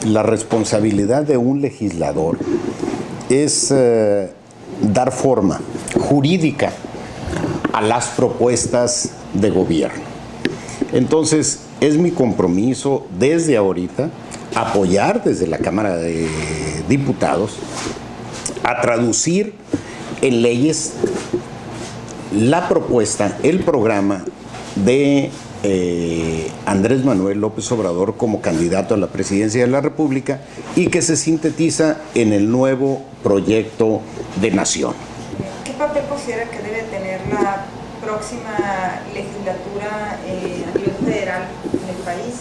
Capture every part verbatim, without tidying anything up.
La responsabilidad de un legislador es eh, dar forma jurídica a las propuestas de gobierno. Entonces, es mi compromiso desde ahorita apoyar desde la Cámara de Diputados a traducir en leyes la propuesta, el programa de eh, Andrés Manuel López Obrador como candidato a la presidencia de la República y que se sintetiza en el nuevo proyecto de nación. ¿Qué papel considera que debe tener la próxima legislatura eh, a nivel federal en el país?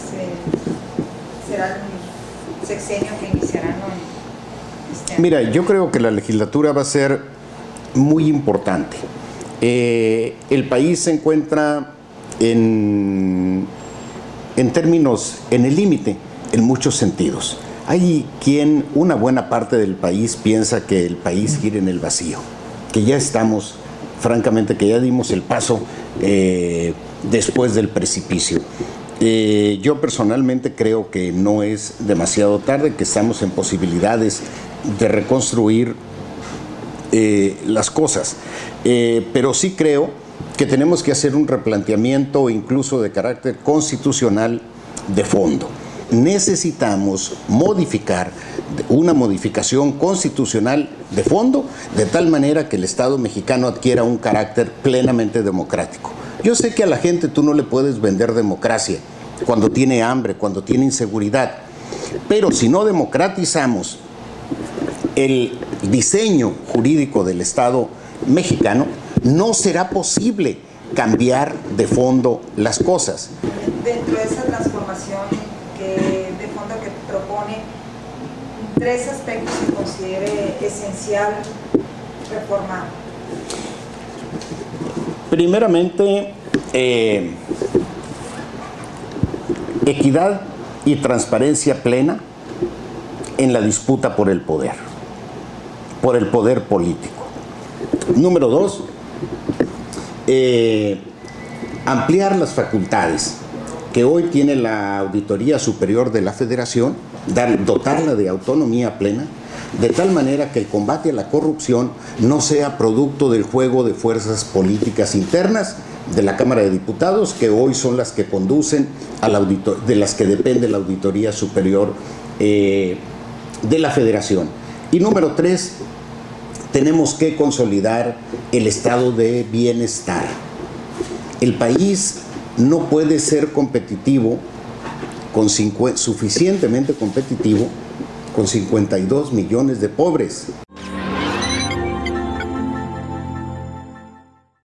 Eh, ¿Será el sexenio que iniciará ¿no? este año? Mira, yo creo que la legislatura va a ser muy importante. Eh, el país se encuentra en, en términos, en el límite, en muchos sentidos. Hay quien, una buena parte del país piensa que el país gira en el vacío, que ya estamos, francamente, que ya dimos el paso eh, después del precipicio. Eh, yo personalmente creo que no es demasiado tarde, que estamos en posibilidades de reconstruir eh, las cosas, eh, pero sí creo que tenemos que hacer un replanteamiento incluso de carácter constitucional de fondo. Necesitamos modificar una modificación constitucional de fondo de tal manera que el Estado mexicano adquiera un carácter plenamente democrático. Yo sé que a la gente tú no le puedes vender democracia cuando tiene hambre, cuando tiene inseguridad, pero si no democratizamos el diseño jurídico del Estado mexicano, no será posible cambiar de fondo las cosas. Dentro de esa transformación que, de fondo que propone, tres aspectos que considere esencial reformar. Primeramente, eh, equidad y transparencia plena en la disputa por el poder, por el poder político. Número dos, eh, ampliar las facultades que hoy tiene la Auditoría Superior de la Federación, dar, dotarla de autonomía plena, de tal manera que el combate a la corrupción no sea producto del juego de fuerzas políticas internas de la Cámara de Diputados, que hoy son las que conducen a la auditor, de las que depende la Auditoría Superior eh, de la Federación. Y número tres, tenemos que consolidar el estado de bienestar. El país no puede ser competitivo, con suficientemente competitivo, con cincuenta y dos millones de pobres.